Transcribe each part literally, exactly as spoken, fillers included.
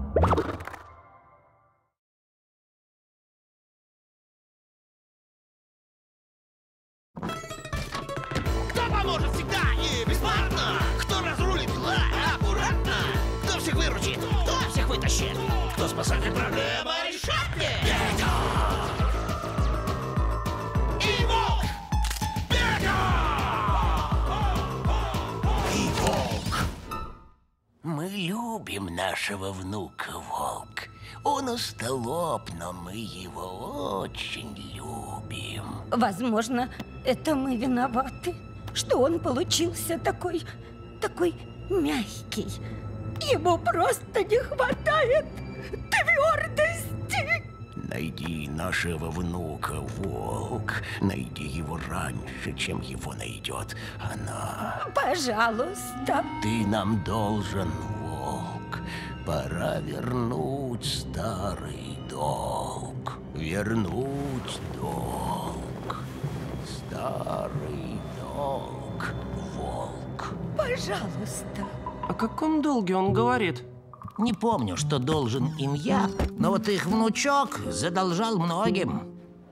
Кто поможет всегда и бесплатно? Кто разрулит дела аккуратно? Кто всех выручит? Кто всех вытащит? Кто спасатель проблемы решает? Петя! И волк! Петя! И волк! Мы любим нашего внука, волк. Он остолоп, но мы его очень любим. Возможно, это мы виноваты, что он получился такой, такой мягкий. Ему просто не хватает твердости. Найди нашего внука, волк. Найди его раньше, чем его найдет она. Пожалуйста. Ты нам должен, волк. Пора вернуть старый долг. Вернуть долг. Старый долг, волк. Пожалуйста. О каком долге он говорит? Не помню, что должен им я, но вот их внучок задолжал многим.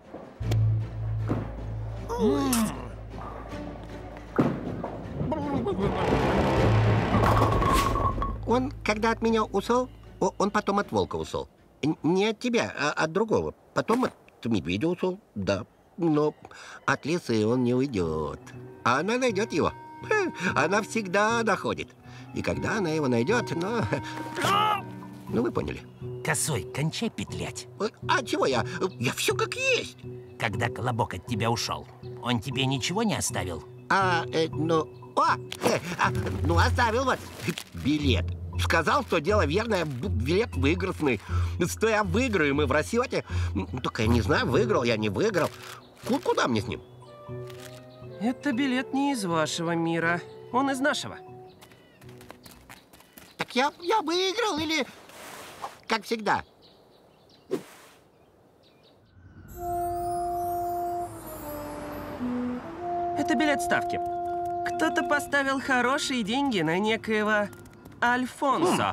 Он, когда от меня ушел, он потом от волка ушел. Не от тебя, а от другого. Потом от медведя ушел, да. Но от лисы он не уйдет. А она найдет его. Она всегда находит. И когда она его найдет, ну... Ну, вы поняли. Косой, кончай петлять. А чего я? Я все как есть. Когда Колобок от тебя ушел, он тебе ничего не оставил? А, э, ну... О, э, а, ну, оставил вот билет. Сказал, что дело верное, билет выигрышный. Что я выиграю, мы в расчете. Только я не знаю, выиграл я, не выиграл. Куда мне с ним? Это билет не из вашего мира. Он из нашего. Так я, я выиграл или... Как всегда. Это билет ставки. Кто-то поставил хорошие деньги на некоего Альфонсо.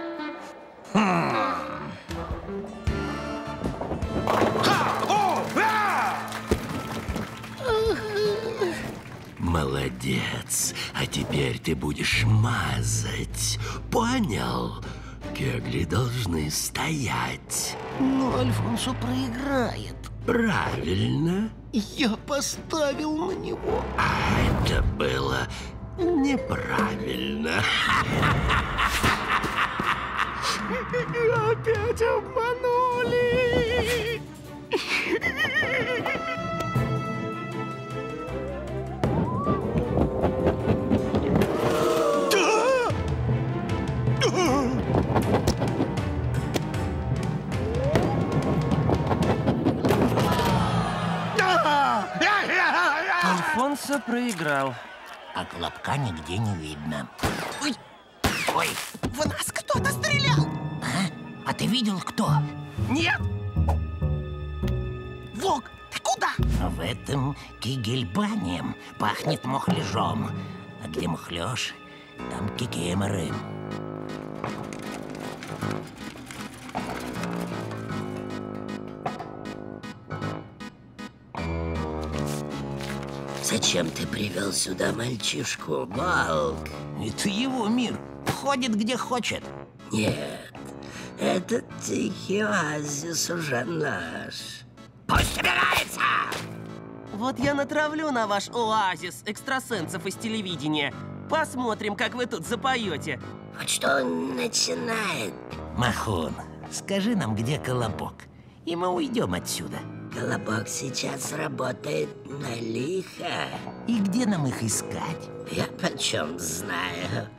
Молодец. А теперь ты будешь мазать. Понял? Кегли должны стоять. Но Альфонсо проиграет. Правильно. Я поставил на него. А это было неправильно. Опять обманули! Альфонсо проиграл. А Колобка нигде не видно. Ой! Ой! В нас кто-то стрелял! А? А ты видел, кто? Нет! Волк, ты куда? В этом кигельбане пахнет мухляжом. А где мухляж, там кикиморы. Зачем ты привел сюда мальчишку, волк? Это его мир. Ходит где хочет. Нет, этот тихий оазис уже наш. Пусть собирается! Вот я натравлю на ваш оазис экстрасенсов из телевидения. Посмотрим, как вы тут запоете. Вот что он начинает. Махун, скажи нам, где Колобок, и мы уйдем отсюда. Колобок сейчас работает на лихо. И где нам их искать? Я почем знаю.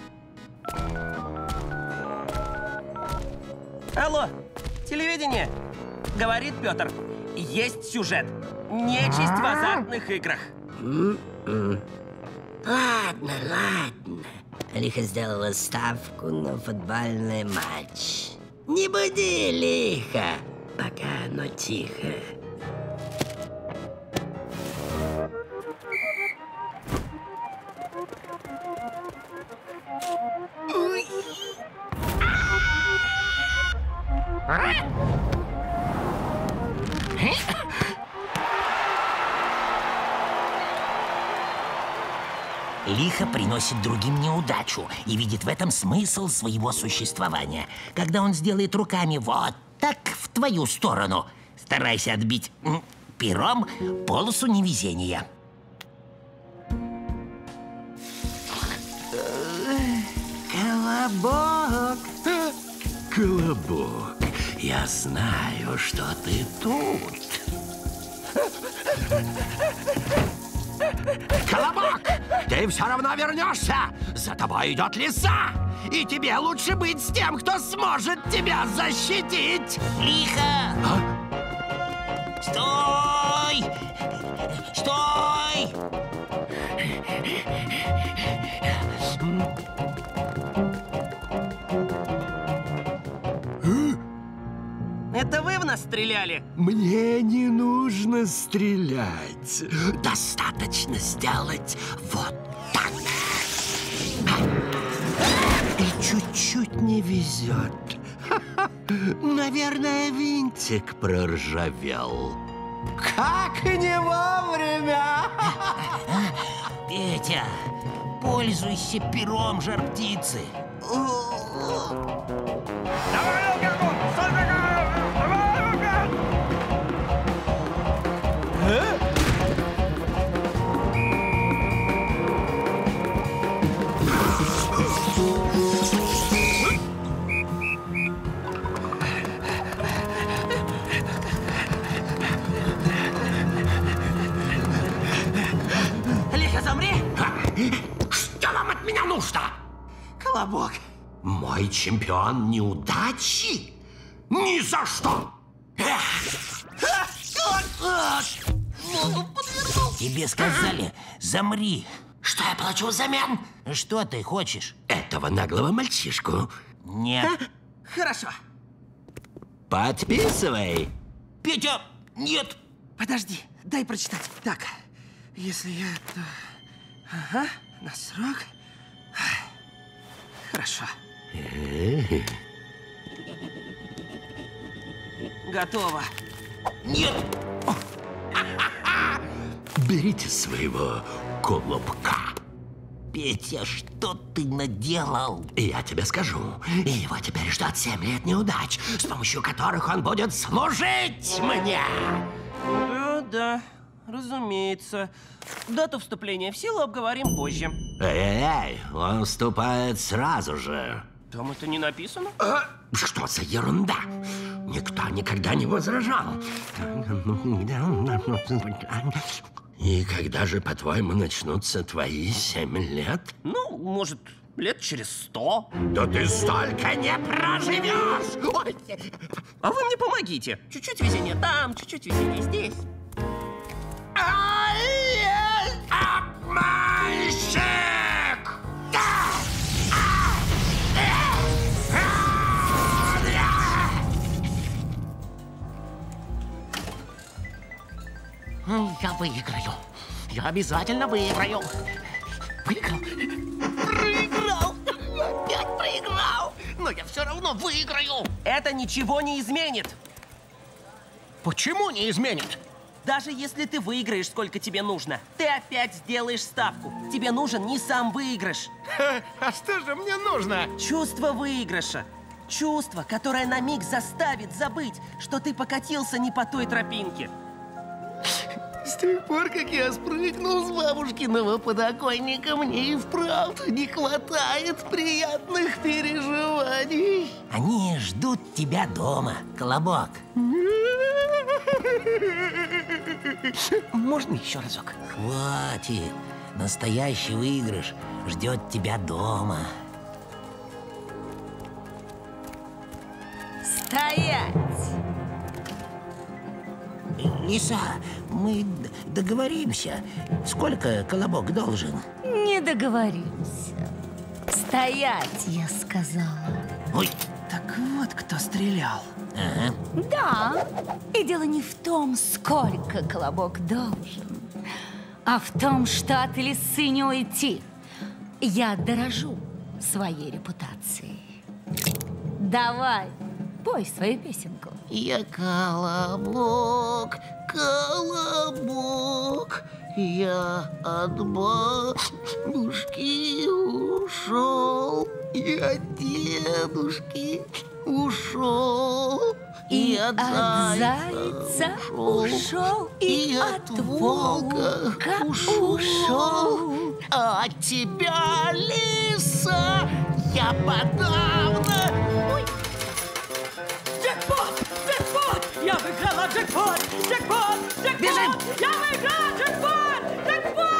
Алло, телевидение! Говорит Петр, есть сюжет. Нечисть в азартных играх. М-м. Ладно, ладно. Лихо сделала ставку на футбольный матч. Не буди лихо, пока оно тихо. Лихо приносит другим неудачу и видит в этом смысл своего существования. Когда он сделает руками вот так в твою сторону, старайся отбить м, пером полосу невезения. Колобок! Колобок, я знаю, что ты тут. Колобок, ты все равно вернешься. За тобой идет лиса. И тебе лучше быть с тем, кто сможет тебя защитить. Лихо! А? Стой! Стой! Это вы в нас стреляли? Мне не нужно стрелять. Достаточно сделать вот так. И чуть-чуть не везет. Наверное, винтик проржавел. Как не вовремя! Петя, пользуйся пером жар-птицы. Лихо, замри! Что вам от меня нужно? Колобок. Мой чемпион неудачи? Ни за что! Тебе сказали, замри. Что я получу взамен? Что ты хочешь? Этого наглого мальчишку. Нет. Хорошо. Подписывай. Петя, нет. Подожди, дай прочитать. Так, если я... то- Ага, на срок. Хорошо. Готово. Нет. Берите своего колобка. Петя, что ты наделал? Я тебе скажу, его теперь ждет семь лет неудач, с помощью которых он будет служить мне. Да, да, разумеется. Дату вступления в силу обговорим позже. Эй-эй, он вступает сразу же. Там это не написано? А? Что за ерунда? Никто никогда не возражал. И когда же, по-твоему, начнутся твои семь лет? Ну, может, лет через сто. Да ты столько не проживешь! Ой. А вы мне помогите. Чуть-чуть везения там, чуть-чуть везения здесь. Ай-яй! Обманщик! Да! А! Э! А! Да! Я выиграю. Я обязательно выиграю. Выиграл. Проиграл. Опять проиграл. Но я все равно выиграю. Это ничего не изменит. Почему не изменит? Даже если ты выиграешь, сколько тебе нужно, ты опять сделаешь ставку. Тебе нужен не сам выигрыш. А что же мне нужно? Чувство выигрыша. Чувство, которое на миг заставит забыть, что ты покатился не по той тропинке. С тех пор, как я спрыгнул с бабушкиного подоконника, мне и вправду не хватает приятных переживаний. Они ждут тебя дома, Колобок. Можно еще разок? Хватит. Настоящий выигрыш ждет тебя дома. Стоять! Лиса, мы д- договоримся. Сколько Колобок должен? Не договоримся. Стоять, я сказала. Ой, Так вот, кто стрелял. ага. Да, и дело не в том, сколько Колобок должен, а в том, что от лисы не уйти. Я дорожу своей репутацией. Давай, Пой свою песенку. Я колобок, колобок, я от бабушки ушел, и от дедушки ушел, И, и от от зайца зайца ушел, ушел, и от волка ушел. ушел. А от тебя, лиса, я подавно... Ой. Джекпот! Джекпот! Я выиграла джекпот! Джекпот! Джекпот! Бежим! Я выиграла джекпот! Джекпот!